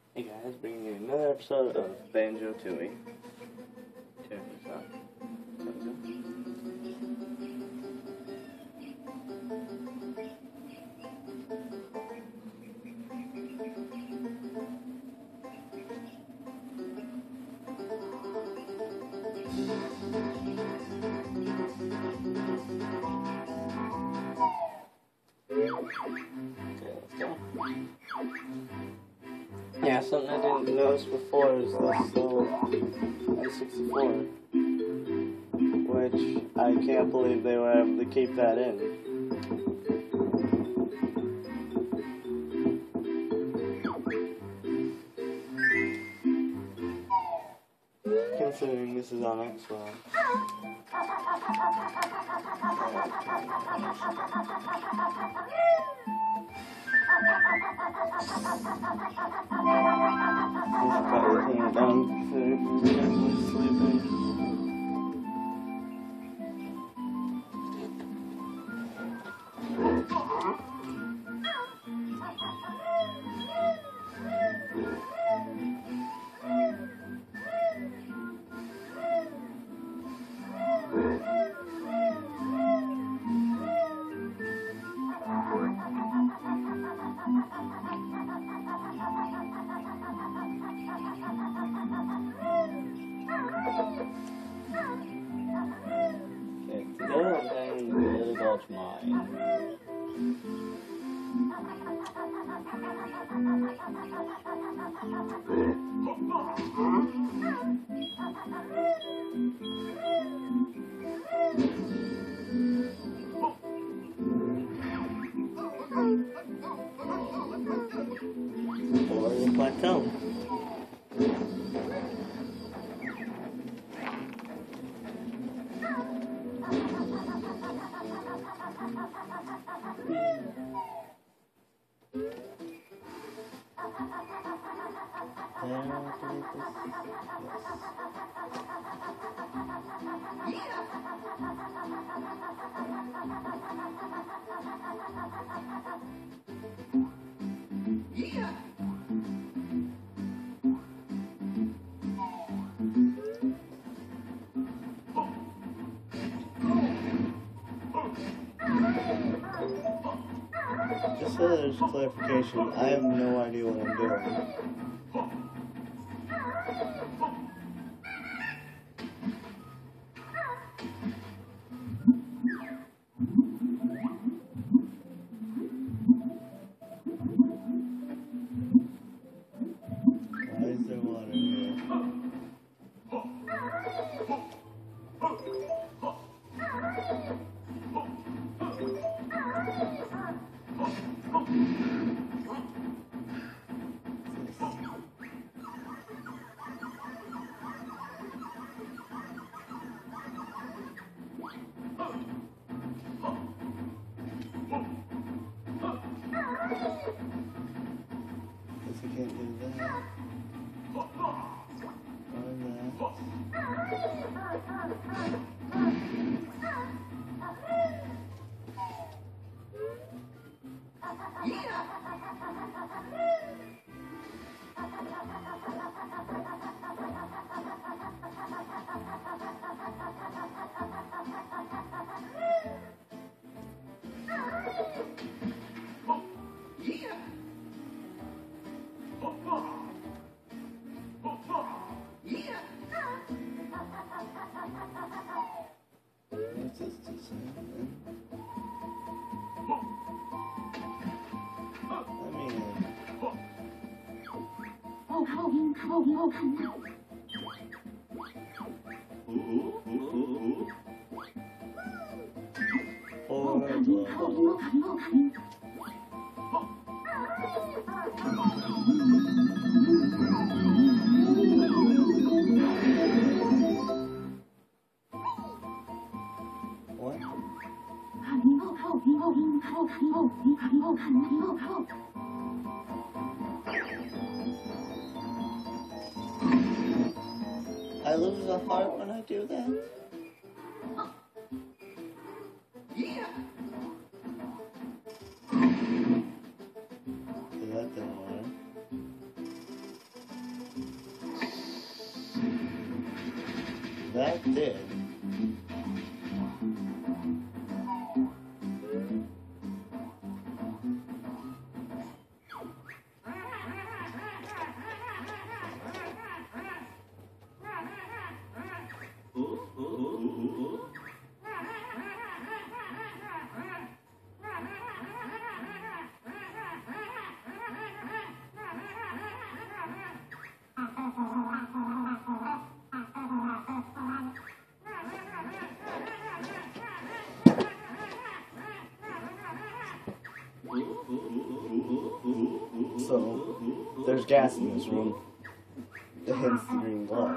Hey guys, bringing you another episode of Banjo Tooie. Turn this up. Okay, let's go. Yeah, something I didn't notice before is this little N64, which I can't believe they were able to keep that in. Considering this is on Xbox. Just probably turn it down so you guys are sleeping. Today I'm playing Little Gulch Mine. Or the plateau. Just so there's clarification, I have no idea what I'm doing. Why is there water here? Guess I can't do that. Or what's this design? What? I lose a heart when I do that? So that didn't work. that did. So, there's gas in this room. Hence the green glow.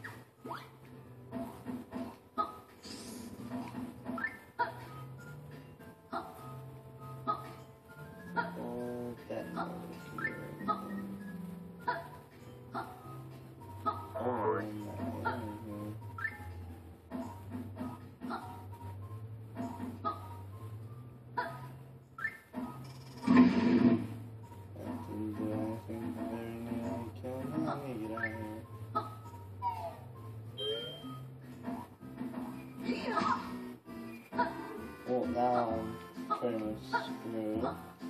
Well, now I'm pretty much screwed.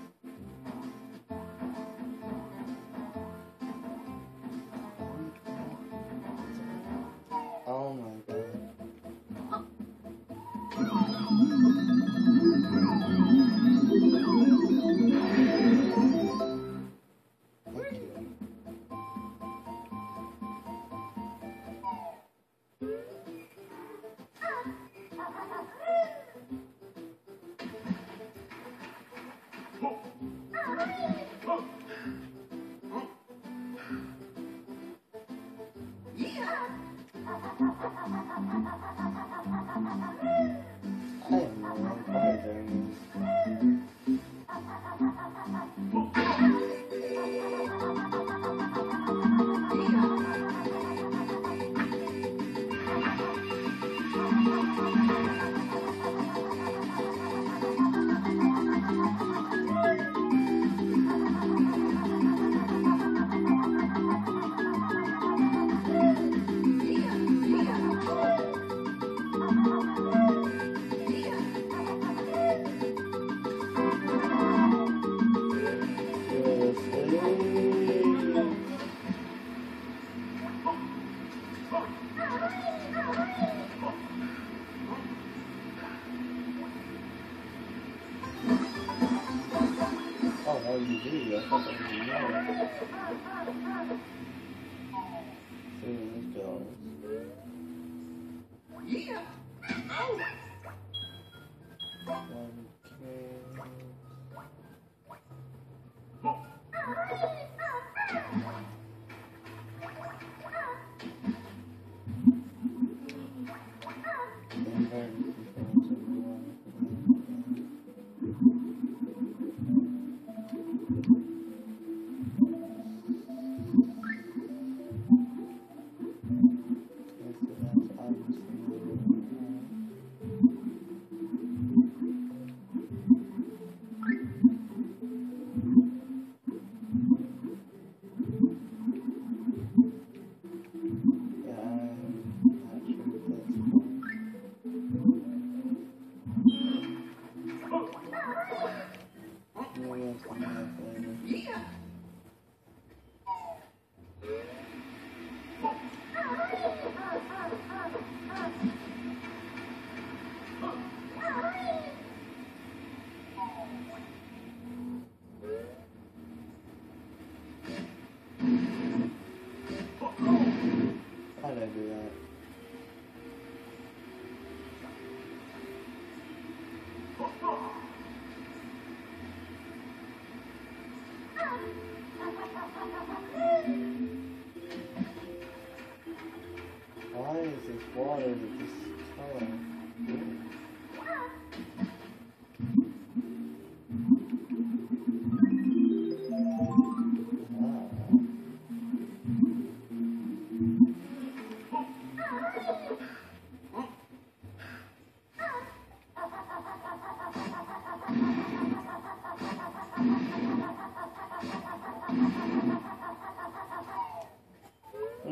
Oh my god. Oh, that was a video. I thought that was a no. See where this goes. Yeah. Oh. How did I do that? Why is this water with this color?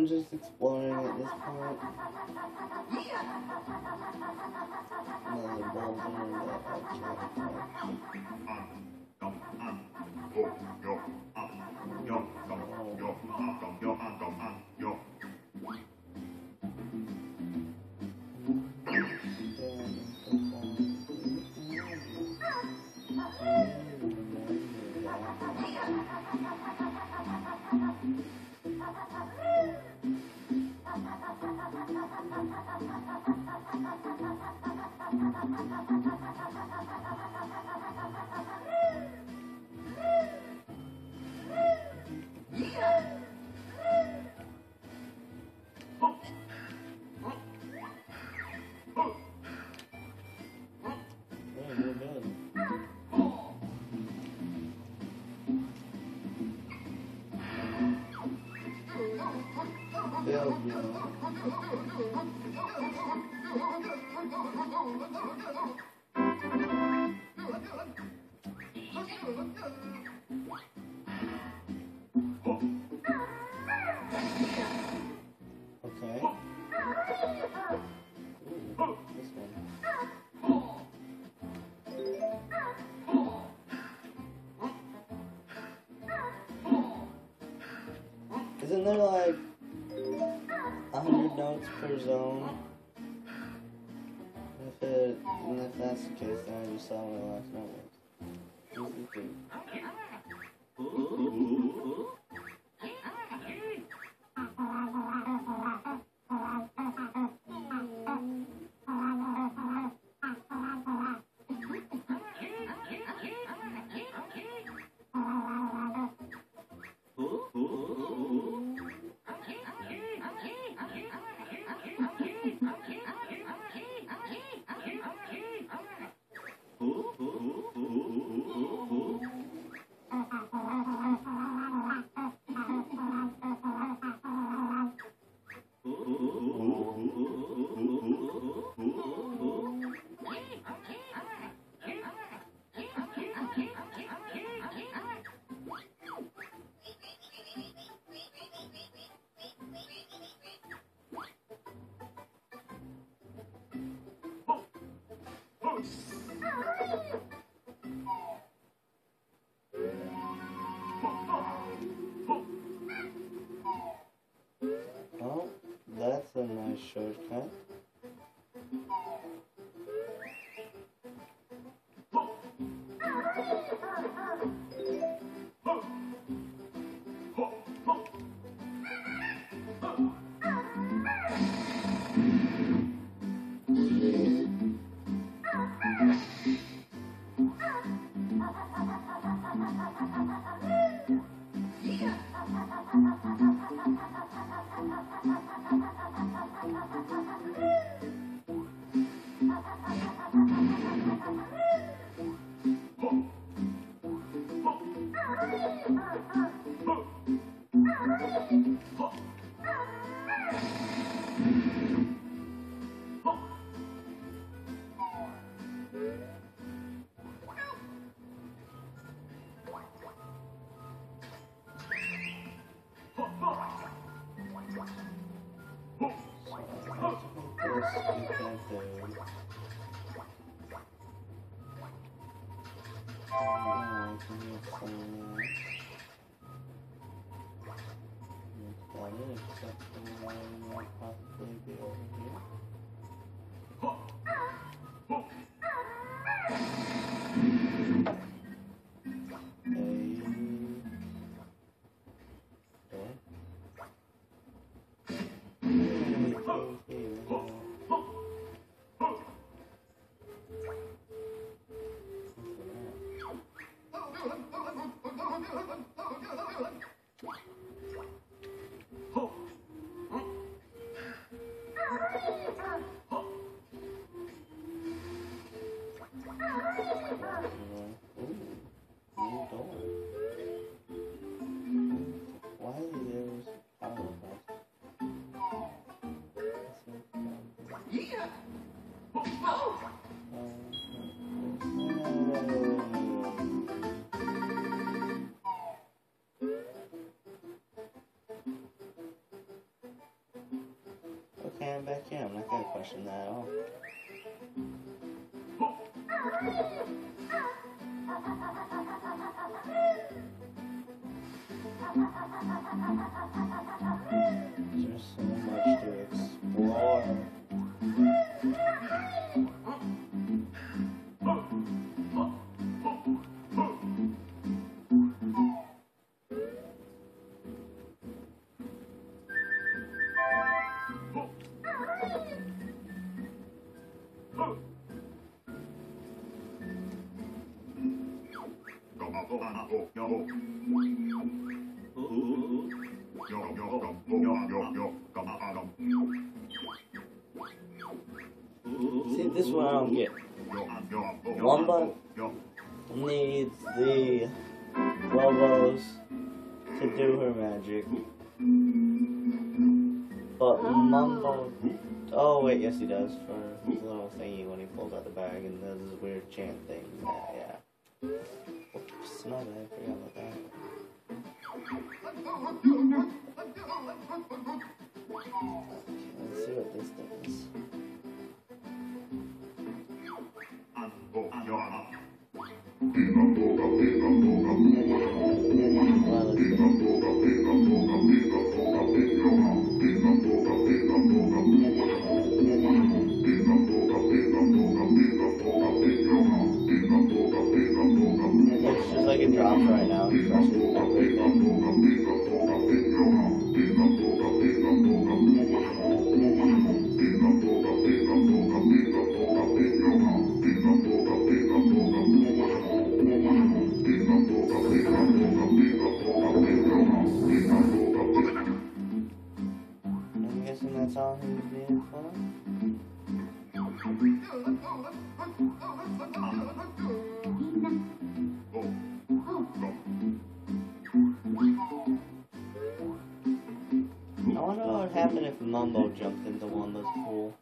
I'm just exploring at this point. Another boulder that I can't Isn't there like 100 notes per zone? If that's the case, then I just saw what the last note was. Oh, that's a nice shortcut. can back in. I'm not gonna question that at all. There's so much to explore. See, this one I don't get. Wumba needs the Lobos to do her magic. But Mumbo... Oh wait, yes he does, for his little thingy when he pulls out the bag and does his weird chant thing. Yeah. Oops, no, I forgot about that. Let's see what this does. It's just like it drops right now. I'm guessing that's all he was being for. I wonder what would happen if Mumbo jumped into one of those pool.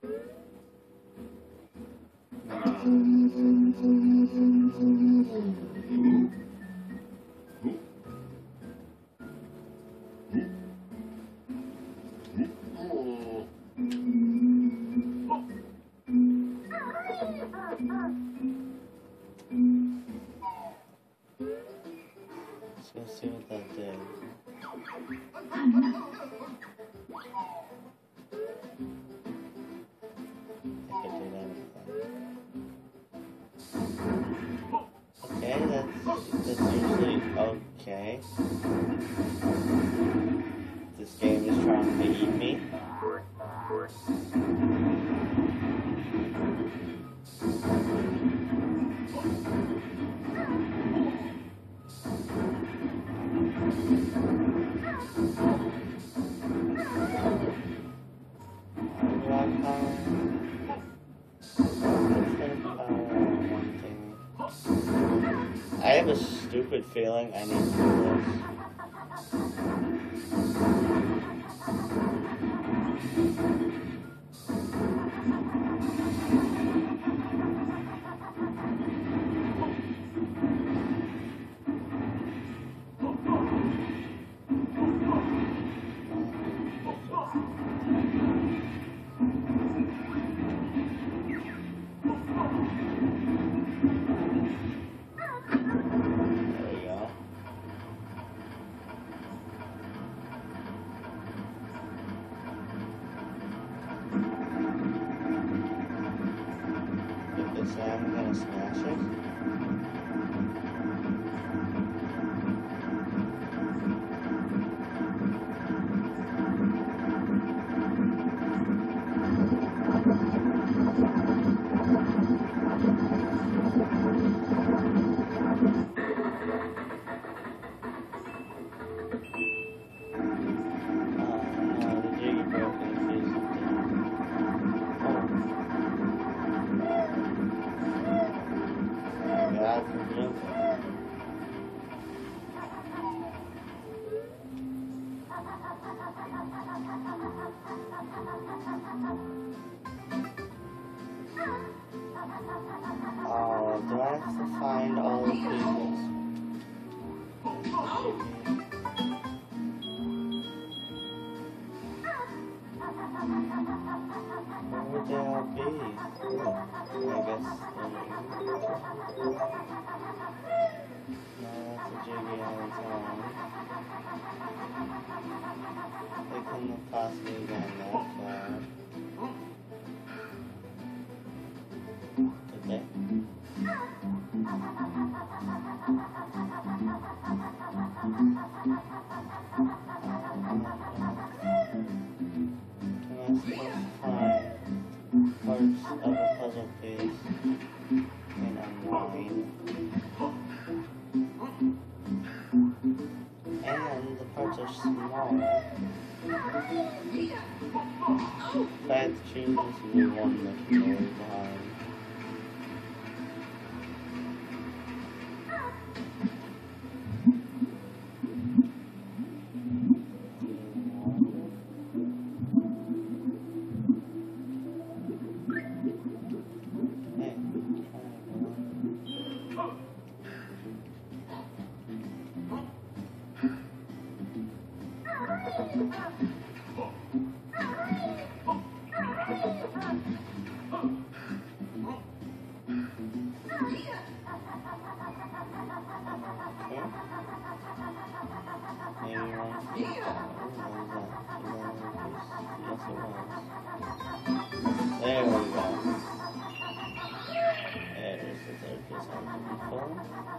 Let's see what that did. I could do that. Okay, that's usually okay. This game is trying to eat me. I have a stupid feeling I need to do this. So I'm gonna smash it. Oh, do I have to find all the peoples? that's a jiggy on its own. It couldn't have possibly gone that far. Did they? Am I supposed to find parts of a puzzle piece in a line? And the parts are small. If I had to choose, this would be one that can go behind. There we go. There's the third piece on the phone.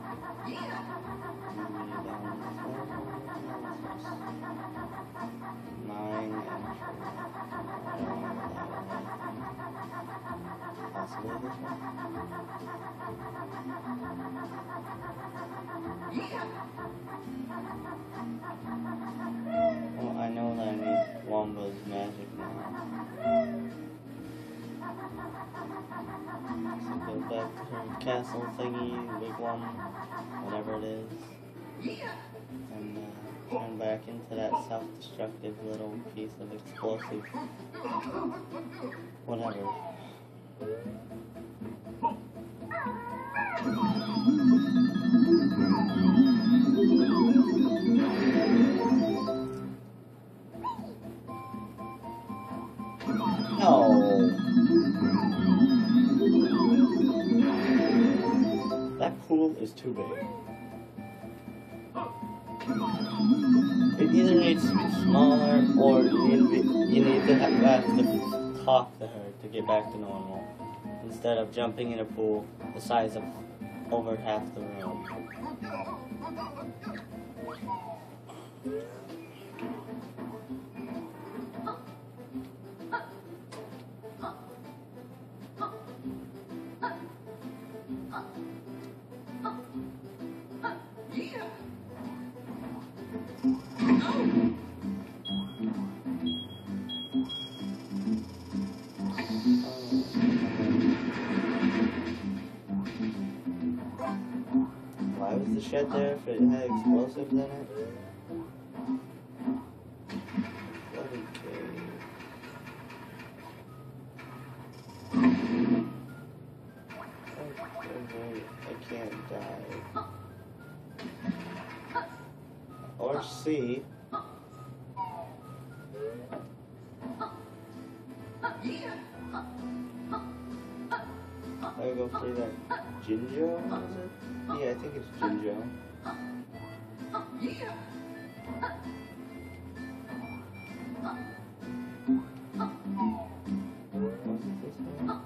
Nine entries. Possibly this one. Well, I know that I need Wamba's magic now. So go back to her castle thingy, wigwam, whatever it is, and turn back into that self-destructive little piece of explosive, whatever. No! That pool is too big. It either needs to be smaller, or you need to have to talk to her to get back to normal, instead of jumping in a pool the size of over half the room. Why was the shed there if it had explosives in it? Bloody cave. I can't die. Or see. I go through that Jinjo, is it? Yeah, I think it's Jinjo. Was it this way?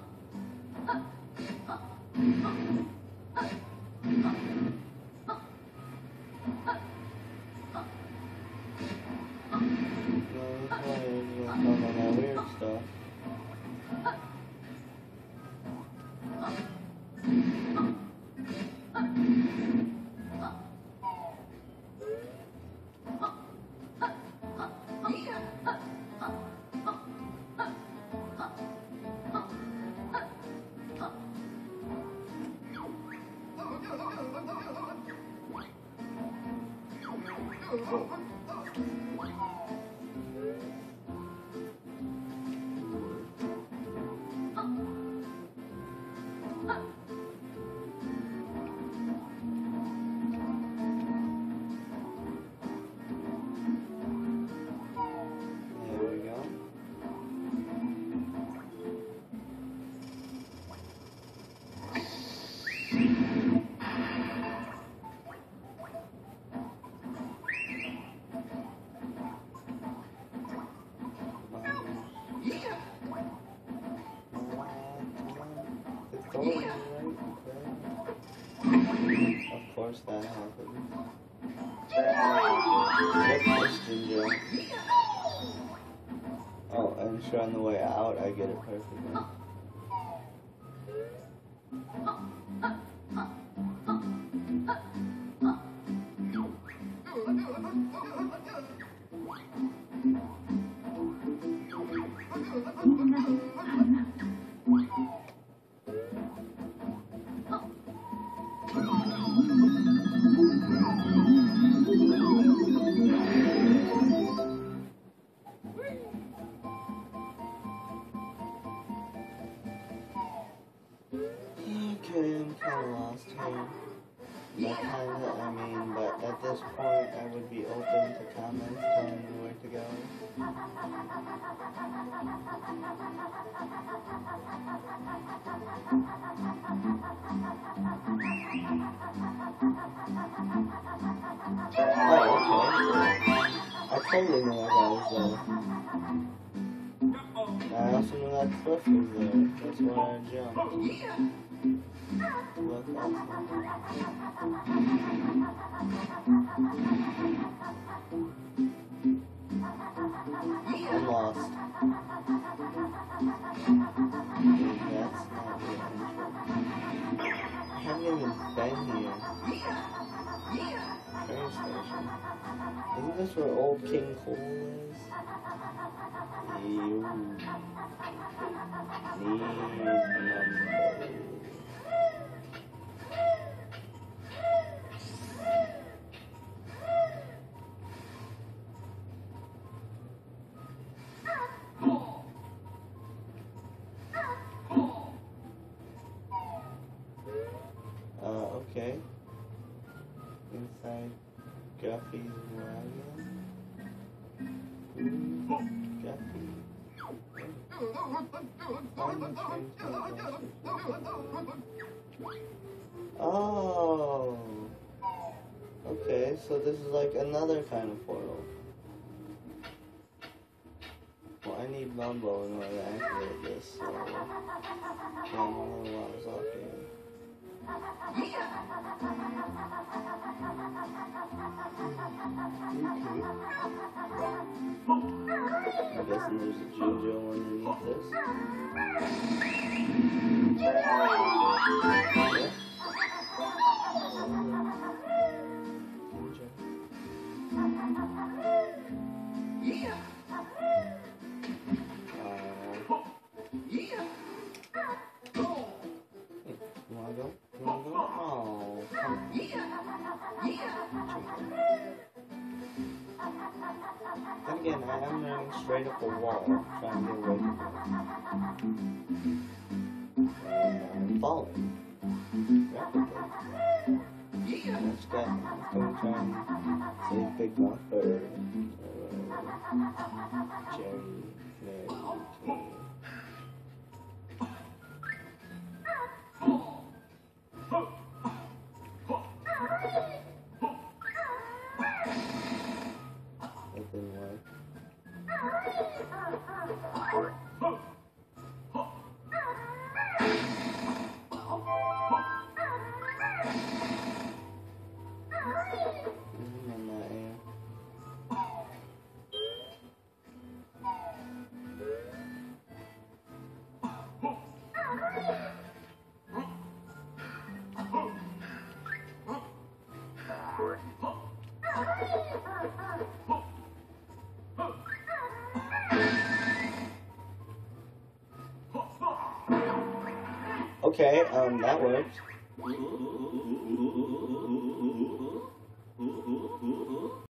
No, that's why you're gonna talk about that weird stuff. that happens. Yep, question, Joe. Oh, and sure on the way out, I get it perfectly. Okay, I'm kind of lost here. But at this point, I would be open to comments telling me where to go. Oh, okay. I totally knew that guy was there. I also knew that cliff was there. That's where I jumped. Look, awesome. I'm lost. That's not the entrance. I haven't even been here. Train station. Isn't this where old King Cole is? Ew. Need number. Okay. Inside Guffy's wagon. Guffy. Oh. Okay, so this is like another kind of portal. Well, I need Bumbo in order to activate this, so yeah, I'm a little lost off here. Okay. I'm guessing there's a Jinjo underneath this. Then again, I am running straight up the wall, trying to get away from it. I'm falling. Rapidly. Let's go. I'm going to try and save Big Mouth Bird. Jerry, Mary, King. It didn't work. Okay, that worked.